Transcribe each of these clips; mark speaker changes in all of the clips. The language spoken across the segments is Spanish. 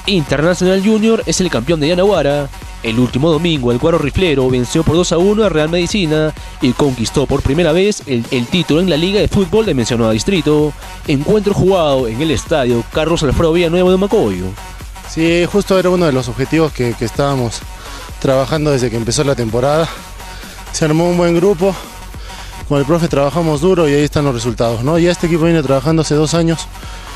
Speaker 1: Internacional Junior es el campeón de Yanaguara. El último domingo el cuadro riflero venció por 2-1 a Real Medicina y conquistó por primera vez el título en la Liga de Fútbol de mencionado distrito. Encuentro jugado en el estadio Carlos Alfredo Villanueva de Macoyo.
Speaker 2: Sí, justo era uno de los objetivos que estábamos trabajando desde que empezó la temporada. Se armó un buen grupo, con el profe trabajamos duro y ahí están los resultados, ¿no? Ya este equipo viene trabajando hace 2 años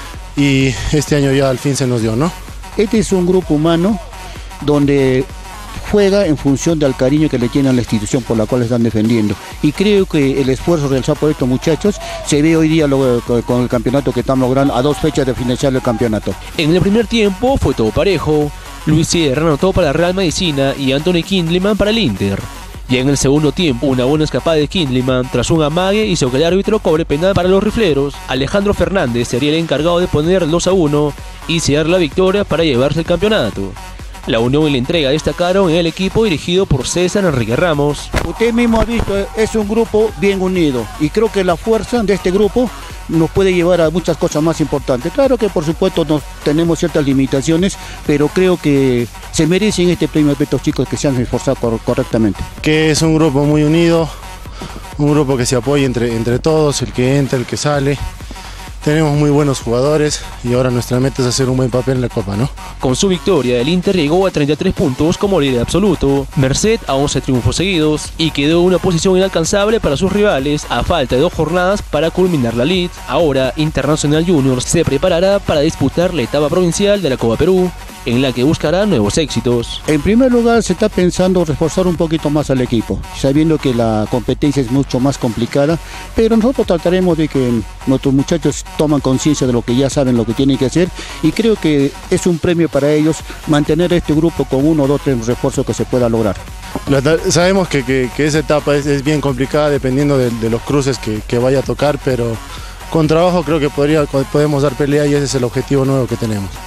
Speaker 2: y este año ya al fin se nos dio, ¿no?
Speaker 3: Este es un grupo humano donde juega en función del cariño que le tienen a la institución por la cual están defendiendo. Y creo que el esfuerzo realizado por estos muchachos se ve hoy día con el campeonato que están logrando a 2 fechas de finalizar el campeonato.
Speaker 1: En el primer tiempo fue todo parejo. Luis Sierra anotó para Real Medicina y Anthony Kindleman para el Inter. Y en el segundo tiempo, una buena escapada de Kindleman tras un amague hizo que el árbitro cobre penal para los rifleros. Alejandro Fernández sería el encargado de poner el 2-1 y sellar la victoria para llevarse el campeonato. La unión y la entrega destacaron en el equipo dirigido por César Enrique Ramos.
Speaker 3: Usted mismo ha visto, es un grupo bien unido y creo que la fuerza de este grupo nos puede llevar a muchas cosas más importantes. Claro que por supuesto tenemos ciertas limitaciones, pero creo que se merecen este premio a estos chicos que se han esforzado correctamente.
Speaker 2: Que es un grupo muy unido, un grupo que se apoya entre todos, el que entra, el que sale. Tenemos muy buenos jugadores y ahora nuestra meta es hacer un buen papel en la Copa, ¿no?
Speaker 1: Con su victoria, el Inter llegó a 33 puntos como líder absoluto, merced a 11 triunfos seguidos, y quedó en una posición inalcanzable para sus rivales a falta de 2 jornadas para culminar la Lid. Ahora, Internacional Junior se preparará para disputar la etapa provincial de la Copa Perú, en la que buscará nuevos éxitos.
Speaker 3: En primer lugar, se está pensando reforzar un poquito más al equipo, sabiendo que la competencia es mucho más complicada, pero nosotros trataremos de que nuestros muchachos toman conciencia de lo que ya saben, lo que tienen que hacer, y creo que es un premio para ellos mantener este grupo con 1 o 2 refuerzos que se pueda lograr.
Speaker 2: Sabemos que esa etapa es bien complicada dependiendo de los cruces que vaya a tocar, pero con trabajo creo que podemos dar pelea y ese es el objetivo nuevo que tenemos.